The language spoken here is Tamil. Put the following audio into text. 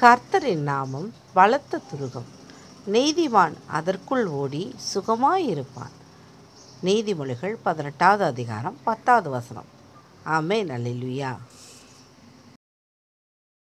கர்த்தரின் நாமம் பலத்த துருகம். நீதிமான் அதற்குள் ஓடி சுகமாயிருப்பான். நீதிமொழிகள் 18வது அதிகாரம் 10வது வசனம். ஆமென். அல்லேலூயா.